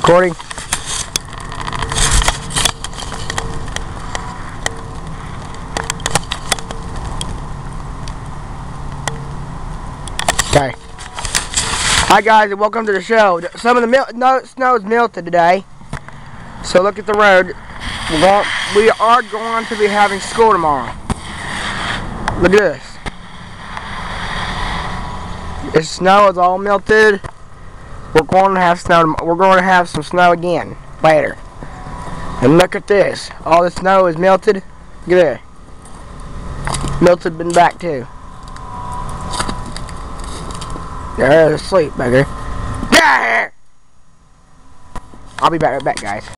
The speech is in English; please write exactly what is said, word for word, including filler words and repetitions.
Recording. Okay. Hi guys, and welcome to the show. Some of the mil no, snow is melted today, so look at the road. We're going, we are going to be having school tomorrow. Look at this. The snow is all melted. We're going to have snow. We're going to have some snow again later. And look at this. All the snow is melted. Look at that. Melted been back too. They're asleep, bugger. I'll be back right back, guys.